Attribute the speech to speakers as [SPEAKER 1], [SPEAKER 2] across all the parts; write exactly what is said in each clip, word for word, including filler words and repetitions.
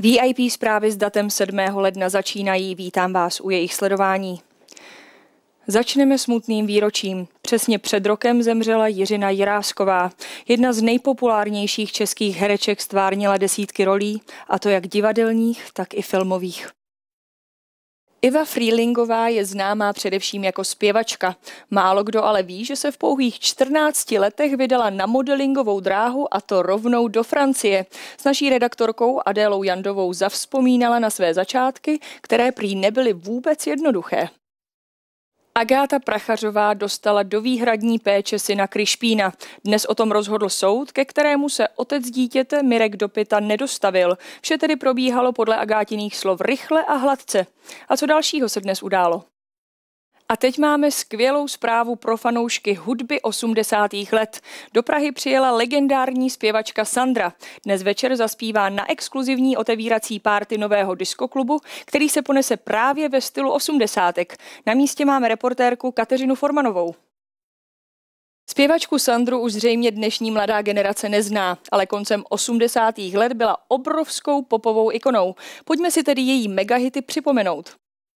[SPEAKER 1] V I P zprávy s datem sedmého ledna začínají, vítám vás u jejich sledování. Začneme smutným výročím. Přesně před rokem zemřela Jiřina Jirásková. Jedna z nejpopulárnějších českých hereček stvárnila desítky rolí, a to jak divadelních, tak i filmových. Iva Frýlingová je známá především jako zpěvačka. Málo kdo ale ví, že se v pouhých čtrnácti letech vydala na modelingovou dráhu, a to rovnou do Francie. S naší redaktorkou Adélou Jandovou zavzpomínala na své začátky, které prý nebyly vůbec jednoduché. Agáta Prachařová dostala do výhradní péče syna Krišpína. Dnes o tom rozhodl soud, ke kterému se otec dítěte Mirek Dopita nedostavil. Vše tedy probíhalo podle Agátiných slov rychle a hladce. A co dalšího se dnes událo? A teď máme skvělou zprávu pro fanoušky hudby osmdesátých let. Do Prahy přijela legendární zpěvačka Sandra. Dnes večer zaspívá na exkluzivní otevírací párty nového diskoklubu, který se ponese právě ve stylu osmdesátek. Na místě máme reportérku Kateřinu Formanovou. Zpěvačku Sandru už zřejmě dnešní mladá generace nezná, ale koncem osmdesátých let byla obrovskou popovou ikonou. Pojďme si tedy její megahity připomenout.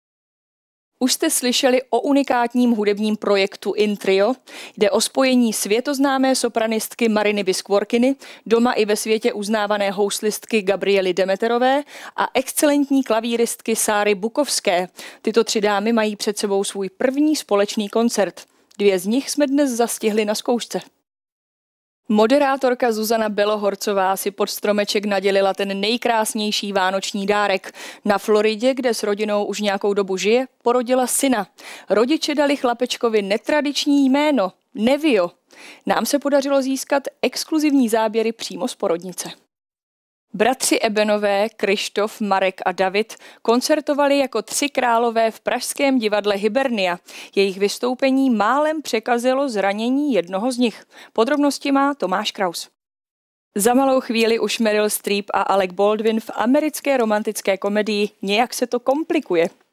[SPEAKER 1] Už jste slyšeli o unikátním hudebním projektu In Trio. Jde o spojení světoznámé sopranistky Mariny Biskvorkiny, doma i ve světě uznávané houslistky Gabriely Demeterové a excelentní klavíristky Sáry Bukovské. Tyto tři dámy mají před sebou svůj první společný koncert. Dvě z nich jsme dnes zastihli na zkoušce. Moderátorka Zuzana Belohorcová si pod stromeček nadělila ten nejkrásnější vánoční dárek. Na Floridě, kde s rodinou už nějakou dobu žije, porodila syna. Rodiče dali chlapečkovi netradiční jméno – Nevio. Nám se podařilo získat exkluzivní záběry přímo z porodnice. Bratři Ebenové, Krištof, Marek a David koncertovali jako tři králové v pražském divadle Hibernia. Jejich vystoupení málem překazilo zranění jednoho z nich. Podrobnosti má Tomáš Kraus. Za malou chvíli už Meryl Streep a Alec Baldwin v americké romantické komedii Nějak se to komplikuje.